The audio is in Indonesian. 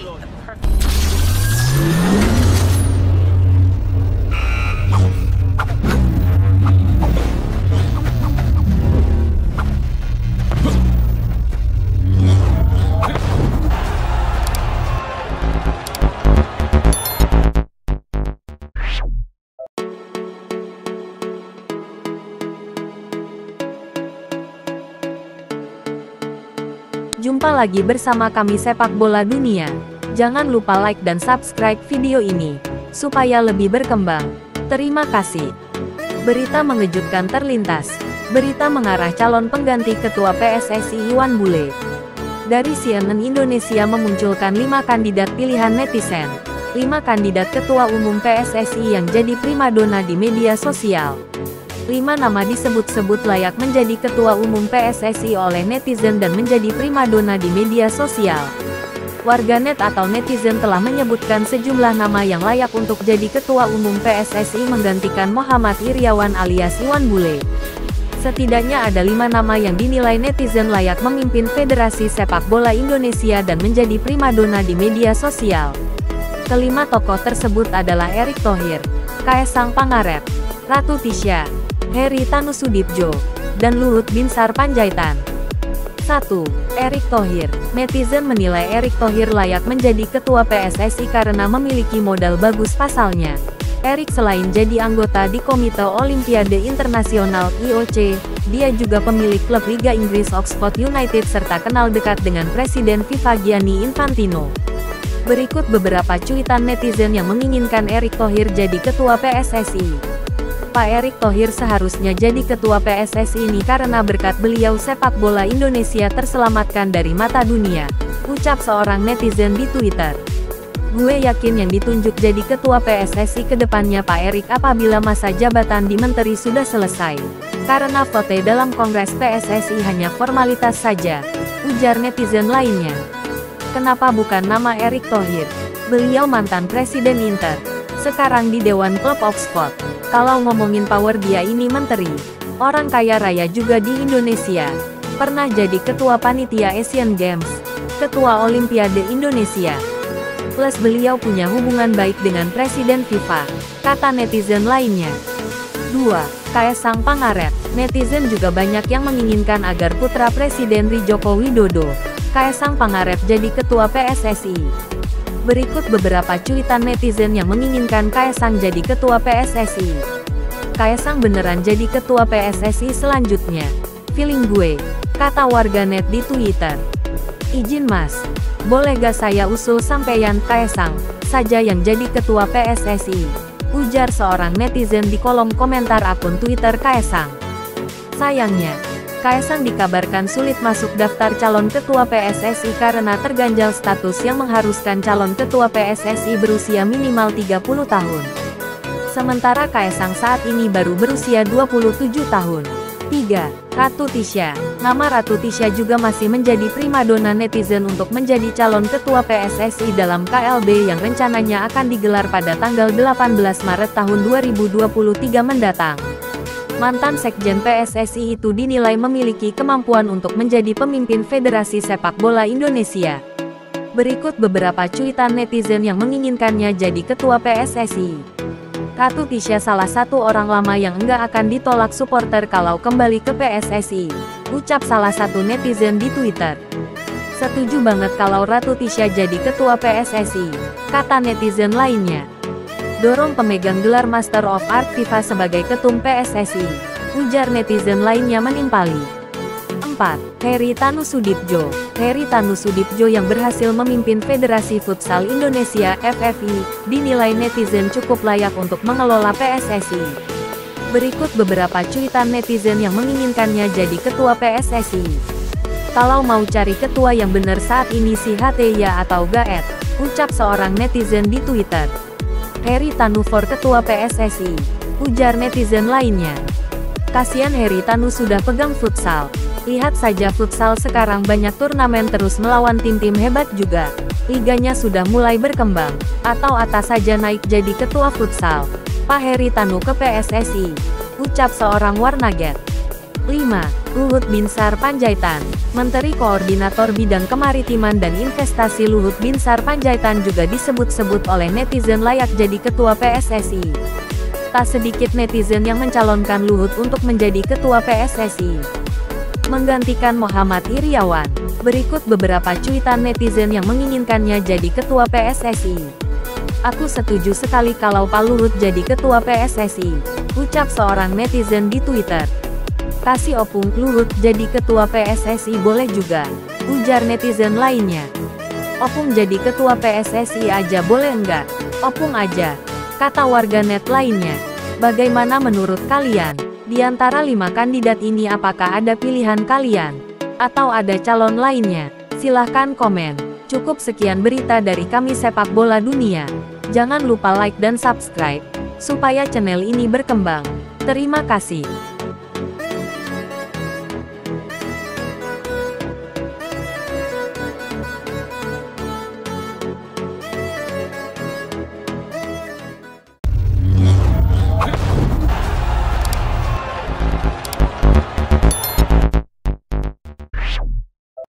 Jumpa lagi bersama kami Sepak Bola Dunia. Jangan lupa like dan subscribe video ini, supaya lebih berkembang. Terima kasih. Berita mengejutkan terlintas. Berita mengarah calon pengganti Ketua PSSI Iwan Bule. Dari CNN Indonesia memunculkan 5 kandidat pilihan netizen. 5 kandidat Ketua Umum PSSI yang jadi primadona di media sosial. 5 nama disebut-sebut layak menjadi Ketua Umum PSSI oleh netizen dan menjadi primadona di media sosial. Warganet atau netizen telah menyebutkan sejumlah nama yang layak untuk jadi Ketua Umum PSSI menggantikan Muhammad Iryawan alias Iwan Bule. Setidaknya ada 5 nama yang dinilai netizen layak memimpin Federasi Sepak Bola Indonesia dan menjadi primadona di media sosial. Kelima tokoh tersebut adalah Erick Thohir, Kaesang Pangarep, Ratu Tisha, Heri Tanusudibjo, dan Luhut Binsar Panjaitan. 1. Erick Thohir. Netizen menilai Erick Thohir layak menjadi Ketua PSSI karena memiliki modal bagus pasalnya. Erick selain jadi anggota di Komite Olimpiade Internasional (IOC), dia juga pemilik klub Liga Inggris Oxford United serta kenal dekat dengan Presiden FIFA Gianni Infantino. Berikut beberapa cuitan netizen yang menginginkan Erick Thohir jadi Ketua PSSI. Pak Erick Thohir seharusnya jadi Ketua PSSI ini karena berkat beliau sepak bola Indonesia terselamatkan dari mata dunia, ucap seorang netizen di Twitter. Gue yakin yang ditunjuk jadi Ketua PSSI ke depannya Pak Erick apabila masa jabatan di Menteri sudah selesai. Karena vote dalam Kongres PSSI hanya formalitas saja, ujar netizen lainnya. Kenapa bukan nama Erick Thohir? Beliau mantan Presiden Inter, sekarang di Dewan Klub Oxford. Kalau ngomongin power dia ini menteri, orang kaya raya juga di Indonesia, pernah jadi ketua panitia Asian Games, ketua Olimpiade Indonesia. Plus beliau punya hubungan baik dengan Presiden FIFA, kata netizen lainnya. 2. Kaesang Pangarep. Netizen juga banyak yang menginginkan agar putra Presiden Joko Widodo, Kaesang Pangarep jadi ketua PSSI. Berikut beberapa cuitan netizen yang menginginkan Kaesang jadi ketua PSSI. Kaesang beneran jadi ketua PSSI selanjutnya. Feeling gue, kata warganet di Twitter. Izin mas, boleh gak saya usul sampeyan Kaesang saja yang jadi ketua PSSI? Ujar seorang netizen di kolom komentar akun Twitter Kaesang. Sayangnya, Kaesang dikabarkan sulit masuk daftar calon ketua PSSI karena terganjal status yang mengharuskan calon ketua PSSI berusia minimal 30 tahun. Sementara Kaesang saat ini baru berusia 27 tahun. 3. Ratu Tisha. Nama Ratu Tisha juga masih menjadi primadona netizen untuk menjadi calon ketua PSSI dalam KLB yang rencananya akan digelar pada tanggal 18 Maret tahun 2023 mendatang. Mantan Sekjen PSSI itu dinilai memiliki kemampuan untuk menjadi pemimpin Federasi Sepak Bola Indonesia. Berikut beberapa cuitan netizen yang menginginkannya jadi ketua PSSI. Ratu Tisha salah satu orang lama yang enggak akan ditolak supporter kalau kembali ke PSSI, ucap salah satu netizen di Twitter. Setuju banget kalau Ratu Tisha jadi ketua PSSI, kata netizen lainnya. Dorong pemegang gelar Master of Art FIFA sebagai ketum PSSI, ujar netizen lainnya menimpali. 4. Heri Tanusudibjo. Heri Tanusudibjo yang berhasil memimpin Federasi Futsal Indonesia (FFI), dinilai netizen cukup layak untuk mengelola PSSI. Berikut beberapa cuitan netizen yang menginginkannya jadi ketua PSSI. Kalau mau cari ketua yang bener saat ini sih HT ya atau gaet, ucap seorang netizen di Twitter. Heri Tanu for ketua PSSI, ujar netizen lainnya. Kasian Heri Tanu sudah pegang futsal. Lihat saja futsal sekarang banyak turnamen terus melawan tim-tim hebat juga. Liganya sudah mulai berkembang. Atau atas saja naik jadi ketua futsal. Pak Heri Tanu ke PSSI, ucap seorang warganet. 5. Luhut Binsar Panjaitan. Menteri Koordinator Bidang Kemaritiman dan Investasi Luhut Binsar Panjaitan juga disebut-sebut oleh netizen layak jadi Ketua PSSI. Tak sedikit netizen yang mencalonkan Luhut untuk menjadi Ketua PSSI, menggantikan Muhammad Iriawan. Berikut beberapa cuitan netizen yang menginginkannya jadi Ketua PSSI. "Aku setuju sekali kalau Pak Luhut jadi Ketua PSSI," ucap seorang netizen di Twitter. "Kasih opung Luhut jadi Ketua PSSI boleh juga," ujar netizen lainnya. "Opung jadi Ketua PSSI aja boleh enggak? Opung aja," kata warganet lainnya. Bagaimana menurut kalian? Di antara 5 kandidat ini apakah ada pilihan kalian? Atau ada calon lainnya? Silahkan komen. Cukup sekian berita dari kami Sepak Bola Dunia. Jangan lupa like dan subscribe, supaya channel ini berkembang. Terima kasih.